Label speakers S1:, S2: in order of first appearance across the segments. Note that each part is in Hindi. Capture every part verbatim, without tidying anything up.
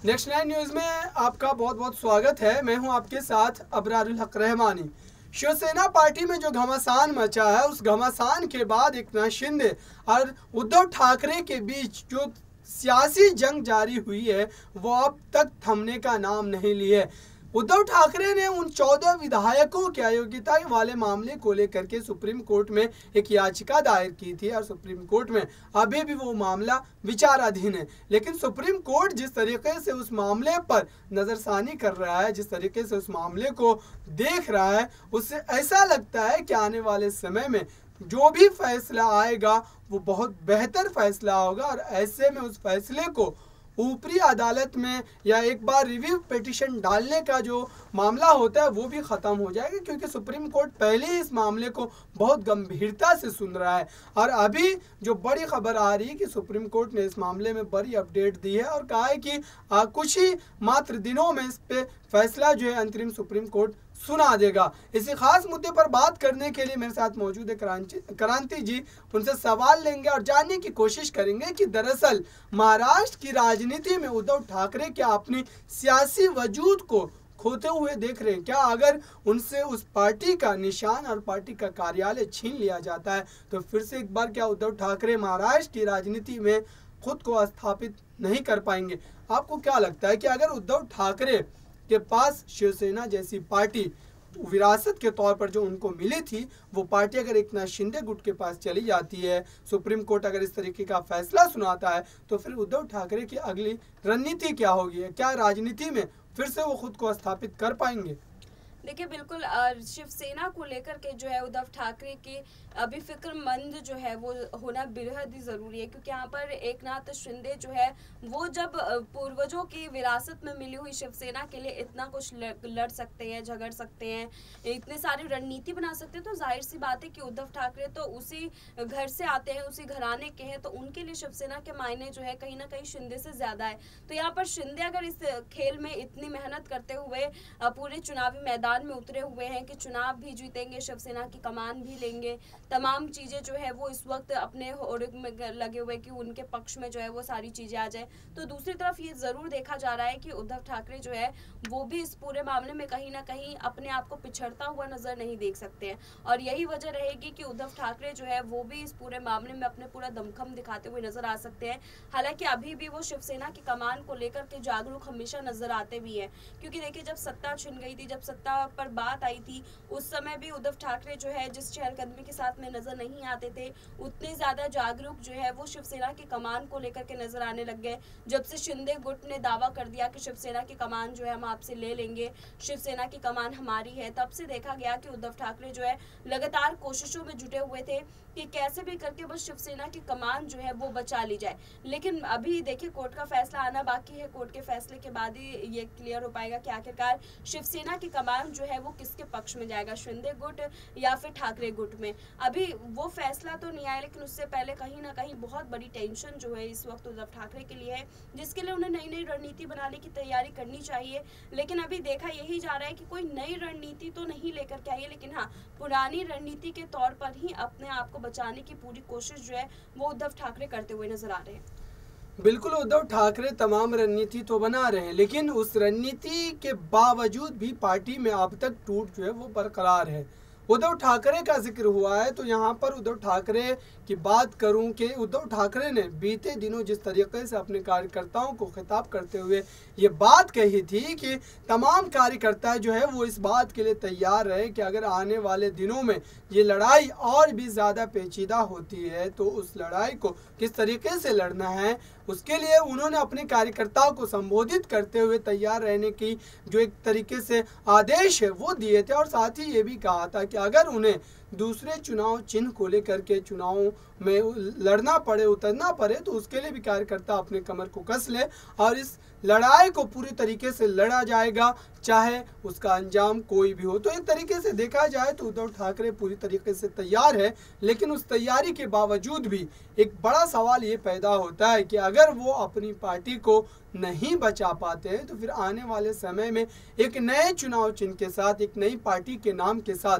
S1: नेक्स्ट नाइन न्यूज़ में आपका बहुत बहुत स्वागत है। मैं हूं आपके साथ अबरारुल हक रहमानी। शिवसेना पार्टी में जो घमासान मचा है, उस घमासान के बाद एकनाथ शिंदे और उद्धव ठाकरे के बीच जो सियासी जंग जारी हुई है वो अब तक थमने का नाम नहीं लिए। उद्धव ठाकरे ने उन चौदह विधायकों के अयोग्यता वाले मामले को लेकर के सुप्रीम कोर्ट में एक याचिका दायर की थी और सुप्रीम कोर्ट में अभी भी वो मामला विचाराधीन है। लेकिन सुप्रीम कोर्ट जिस तरीके से उस मामले पर नज़रसानी कर रहा है, जिस तरीके से उस मामले को देख रहा है, उससे ऐसा लगता है कि आने वाले समय में जो भी फैसला आएगा वो बहुत बेहतर फैसला होगा और ऐसे में उस फैसले को ऊपरी अदालत में या एक बार रिव्यू पिटीशन डालने का जो मामला होता है वो भी ख़त्म हो जाएगा, क्योंकि सुप्रीम कोर्ट पहले ही इस मामले को बहुत गंभीरता से सुन रहा है। और अभी जो बड़ी खबर आ रही है कि सुप्रीम कोर्ट ने इस मामले में बड़ी अपडेट दी है और कहा है कि आ, कुछ ही मात्र दिनों में इस पे फैसला जो है अंतरिम सुप्रीम कोर्ट सुना देगा। इसी खास मुद्दे पर बात करने के लिए मेरे साथ मौजूद है क्रांति क्रांति जी। उनसे सवाल लेंगे और जानने की कोशिश करेंगे कि दरअसल महाराष्ट्र की राजनीति में उद्धव ठाकरे क्या अपनी सियासी वजूद को खोते हुए देख रहे हैं? क्या अगर उनसे उस पार्टी का निशान और पार्टी का कार्यालय छीन लिया जाता है तो फिर से एक बार क्या उद्धव ठाकरे महाराष्ट्र की राजनीति में खुद को स्थापित नहीं कर पाएंगे? आपको क्या लगता है कि अगर उद्धव ठाकरे के पास शिवसेना जैसी पार्टी विरासत के तौर पर जो उनको मिली थी, वो पार्टी अगर एकनाथ शिंदे गुट के पास चली जाती है, सुप्रीम कोर्ट अगर इस तरीके का फैसला सुनाता है, तो फिर उद्धव ठाकरे की अगली रणनीति क्या होगी? क्या राजनीति में फिर से वो खुद को स्थापित कर पाएंगे?
S2: देखिए, बिल्कुल शिवसेना को लेकर के जो है उद्धव ठाकरे की अभी फिक्रमंद जो है वो होना बेहद ही ज़रूरी है, क्योंकि यहाँ पर एकनाथ शिंदे जो है वो जब पूर्वजों की विरासत में मिली हुई शिवसेना के लिए इतना कुछ लड़ सकते हैं, झगड़ सकते हैं, इतने सारी रणनीति बना सकते हैं, तो जाहिर सी बात है कि उद्धव ठाकरे तो उसी घर से आते हैं, उसी घराने के हैं, तो उनके लिए शिवसेना के मायने जो है कहीं ना कहीं शिंदे से ज़्यादा है। तो यहाँ पर शिंदे अगर इस खेल में इतनी मेहनत करते हुए पूरे चुनावी मैदान में उतरे हुए हैं कि चुनाव भी जीतेंगे, शिवसेना की कमान भी लेंगे, तमाम चीज़ें जो है वो इस वक्त अपने होड़ में लगे हुए कि उनके पक्ष में जो है वो सारी चीज़ें आ जाए, तो दूसरी तरफ ये ज़रूर देखा जा रहा है कि उद्धव ठाकरे जो है वो भी इस पूरे मामले में कहीं ना कहीं अपने आप को पिछड़ता हुआ नज़र नहीं देख सकते हैं। और यही वजह रहेगी कि उद्धव ठाकरे जो है वो भी इस पूरे मामले में अपने पूरा दमखम दिखाते हुए नजर आ सकते हैं। हालांकि अभी भी वो शिवसेना की कमान को लेकर के जागरूक हमेशा नजर आते भी हैं, क्योंकि देखिए जब सत्ता छिन गई थी, जब सत्ता पर बात आई थी, उस समय भी उद्धव ठाकरे जो है जिस चहलकदमी के साथ में नजर नहीं आते थे, उतने ज्यादा जागरूक जो है वो शिवसेना की कमान को लेकर के नजर आने लग गए। जब से शिंदे गुट ने दावा कर दिया कि शिवसेना की कमान जो है हम आपसे ले लेंगे, शिवसेना की कमान हमारी है, तब से देखा गया कि उद्धव ठाकरे जो है लगातार कोशिशों में जुटे हुए थे कि कैसे भी करके बस शिवसेना की कमान जो है वो बचा ली जाए। लेकिन अभी देखिए कोर्ट का फैसला आना बाकी है, कोर्ट के फैसले के बाद ही ये क्लियर हो पाएगा कि आखिरकार शिवसेना की कमान जो है वो किसके पक्ष में जाएगा, शिंदे गुट या फिर ठाकरे गुट में। अभी वो फैसला तो नहीं आया, लेकिन उससे पहले कहीं ना कहीं बहुत बड़ी टेंशन जो है इस वक्त उद्धव ठाकरे के लिए है, जिसके लिए उन्हें नई नई रणनीति बनाने की तैयारी करनी चाहिए। लेकिन अभी देखा यही जा रहा है कि कोई नई रणनीति तो नहीं लेकर के आइए, लेकिन हाँ पुरानी रणनीति के तौर पर ही अपने आप को बचाने की पूरी कोशिश जो है वो उद्धव ठाकरे करते हुए नजर आ रहे हैं।
S1: बिल्कुल, उद्धव ठाकरे तमाम रणनीति तो बना रहे हैं, लेकिन उस रणनीति के बावजूद भी पार्टी में अब तक टूट जो है वो बरकरार है। उद्धव ठाकरे का जिक्र हुआ है तो यहाँ पर उद्धव ठाकरे की बात करूं कि उद्धव ठाकरे ने बीते दिनों जिस तरीके से अपने कार्यकर्ताओं को खिताब करते हुए ये बात कही थी कि तमाम कार्यकर्ता जो है वो इस बात के लिए तैयार रहे कि अगर आने वाले दिनों में ये लड़ाई और भी ज़्यादा पेचीदा होती है तो उस लड़ाई को किस तरीके से लड़ना है, उसके लिए उन्होंने अपने कार्यकर्ताओं को संबोधित करते हुए तैयार रहने की जो एक तरीके से आदेश है वो दिए थे। और साथ ही ये भी कहा था कि अगर उन्हें दूसरे चुनाव चिन्ह को लेकर के चुनावों में लड़ना पड़े, उतरना पड़े, तो उसके लिए भी कार्यकर्ता अपने कमर को कस ले और इस लड़ाई को पूरी तरीके से लड़ा जाएगा, चाहे उसका अंजाम कोई भी हो। तो एक तरीके से देखा जाए तो उद्धव ठाकरे पूरी तरीके से तैयार है, लेकिन उस तैयारी के बावजूद भी एक बड़ा सवाल ये पैदा होता है कि अगर वो अपनी पार्टी को नहीं बचा पाते हैं तो फिर आने वाले समय में एक नए चुनाव चिन्ह के साथ, एक नई पार्टी के नाम के साथ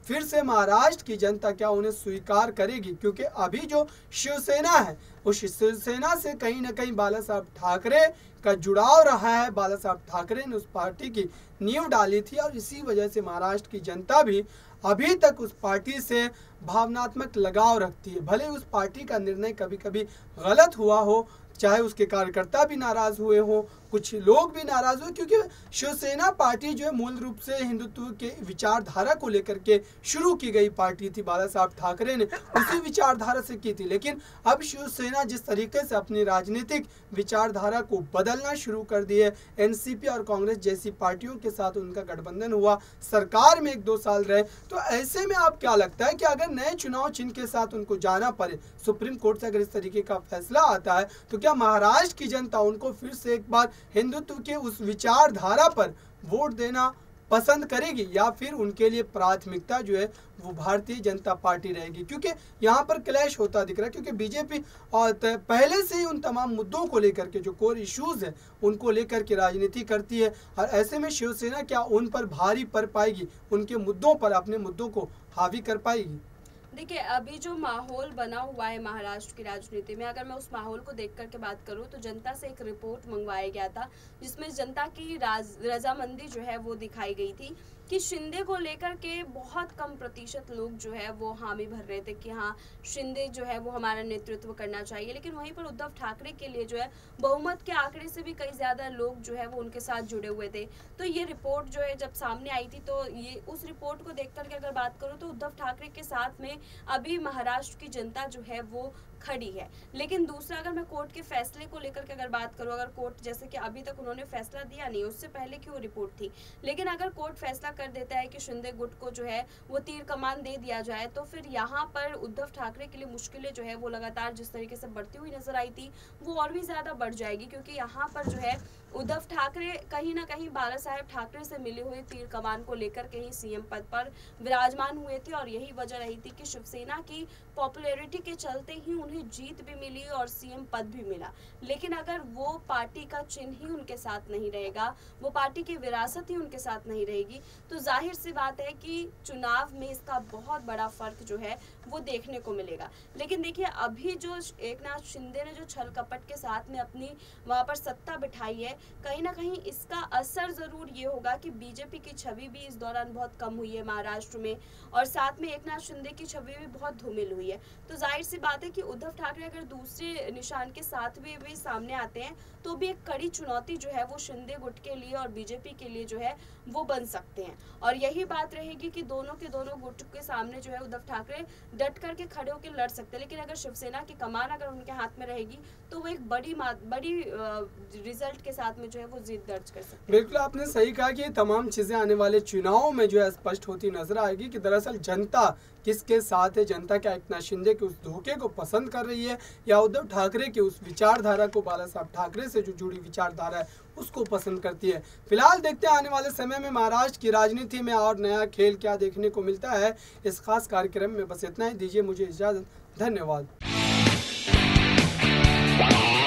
S1: फिर से महाराष्ट्र की जनता क्या उन्हें स्वीकार करेगी? क्योंकि अभी जो शिवसेना है उस शिवसेना से कहीं ना कहीं बाला साहब ठाकरे का जुड़ाव रहा है। बाला साहब ठाकरे ने उस पार्टी की नींव डाली थी और इसी वजह से महाराष्ट्र की जनता भी अभी तक उस पार्टी से भावनात्मक लगाव रखती है। भले उस पार्टी का निर्णय कभी कभी गलत हुआ हो, चाहे उसके कार्यकर्ता भी नाराज हुए हो, कुछ लोग भी नाराज हुए, क्योंकि शिवसेना पार्टी जो है मूल रूप से हिंदुत्व के विचारधारा को लेकर के शुरू की गई पार्टी थी। बाला साहब ठाकरे ने उसी विचारधारा से की थी। लेकिन अब शिवसेना जिस तरीके से अपनी राजनीतिक विचारधारा को बदलना शुरू कर दी है, एनसीपी और कांग्रेस जैसी पार्टियों के साथ उनका गठबंधन हुआ, सरकार में एक दो साल रहे, तो ऐसे में आप क्या लगता है कि अगर नए चुनाव चिन्ह के साथ उनको जाना पड़े, सुप्रीम कोर्ट से अगर इस तरीके का फैसला आता है, तो क्या महाराष्ट्र की जनता उनको फिर से एक बार हिंदुत्व के उस विचारधारा पर वोट देना पसंद करेगी, या फिर उनके लिए प्राथमिकता जो है वो भारतीय जनता पार्टी रहेगी? क्योंकि यहाँ पर क्लैश होता दिख रहा है, क्योंकि बीजेपी और पहले से ही उन तमाम मुद्दों को लेकर के जो कोर इश्यूज है उनको लेकर के राजनीति करती है, और ऐसे में शिवसेना क्या उन पर भारी पड़ पाएगी, उनके मुद्दों पर अपने मुद्दों को हावी कर पाएगी?
S2: देखिए, अभी जो माहौल बना हुआ है महाराष्ट्र की राजनीति में, अगर मैं उस माहौल को देख करके बात करूं तो जनता से एक रिपोर्ट मंगवाया गया था जिसमें जनता की राज रजामंदी जो है वो दिखाई गई थी कि शिंदे को लेकर के बहुत कम प्रतिशत लोग जो है वो हामी भर रहे थे कि हाँ शिंदे जो है वो हमारा नेतृत्व करना चाहिए। लेकिन वहीं पर उद्धव ठाकरे के लिए जो है बहुमत के आंकड़े से भी कई ज़्यादा लोग जो है वो उनके साथ जुड़े हुए थे। तो ये रिपोर्ट जो है जब सामने आई थी, तो ये उस रिपोर्ट को देख करके अगर बात करूँ तो उद्धव ठाकरे के साथ में अभी महाराष्ट्र की जनता जो है वो खड़ी है। लेकिन दूसरा, अगर मैं कोर्ट के फैसले को लेकर के अगर बात करूं, अगर कोर्ट जैसे कि अभी तक उन्होंने फैसला दिया नहीं, उससे पहले की वो रिपोर्ट थी, लेकिन अगर कोर्ट फैसला कर देता है कि शिंदे गुट को जो है वो तीर कमान दे दिया जाए, तो फिर यहाँ पर उद्धव ठाकरे के लिए मुश्किलें जो है वो लगातार जिस तरीके से बढ़ती हुई नजर आई थी वो और भी ज्यादा बढ़ जाएगी। क्योंकि यहाँ पर जो है उद्धव ठाकरे कहीं ना कहीं बाला साहेब ठाकरे से मिली हुई तीर कमान को लेकर के ही सीएम पद पर विराजमान हुए थे, और यही वजह रही थी कि शिवसेना की पॉपुलैरिटी के चलते ही उन्हें जीत भी मिली और सीएम पद भी मिला। लेकिन अगर वो पार्टी का चिन्ह ही उनके साथ नहीं रहेगा, वो पार्टी की विरासत ही उनके साथ नहीं रहेगी, तो जाहिर सी बात है कि चुनाव में इसका बहुत बड़ा फर्क जो है वो देखने को मिलेगा। लेकिन देखिए, अभी जो एकनाथ शिंदे ने जो छल कपट के साथ में अपनी वहां पर सत्ता बिठाई है, कहीं ना कहीं इसका असर जरूर ये होगा कि बीजेपी की छवि भी इस दौरान बहुत कम हुई है महाराष्ट्र में, और साथ में एकनाथ शिंदे की छवि भी बहुत धूमिल हुई है। तो जाहिर सी बात है कि उद्धव ठाकरे अगर दूसरे निशान के साथ भी, भी सामने आते हैं तो भी एक कड़ी चुनौती जो है वो शिंदे गुट के लिए और बीजेपी के लिए जो है वो बन सकते हैं। और यही बात रहेगी कि दोनों के दोनों गुट के सामने जो है उद्धव ठाकरे डट करके खड़े होकर लड़ सकते हैं। लेकिन अगर शिवसेना की कमान अगर उनके हाथ में रहेगी तो वो एक बड़ी बड़ी रिजल्ट के साथ में जो है वो जीत दर्ज कर सकते हैं।
S1: बिल्कुल, आपने सही कहा कि ये तमाम चीजें आने वाले चुनाव में जो है स्पष्ट होती नजर आएगी कि दरअसल जनता किसके साथ है। जनता क्या एकनाथ शिंदे के उस धोखे को पसंद कर रही है, या उद्धव ठाकरे की उस विचारधारा को, बाला साहब ठाकरे से जो जुड़ी विचारधारा है उसको पसंद करती है। फिलहाल देखते हैं आने वाले समय में महाराष्ट्र की राजनीति में और नया खेल क्या देखने को मिलता है। इस खास कार्यक्रम में बस इतना ही, दीजिए मुझे इजाजत, धन्यवाद।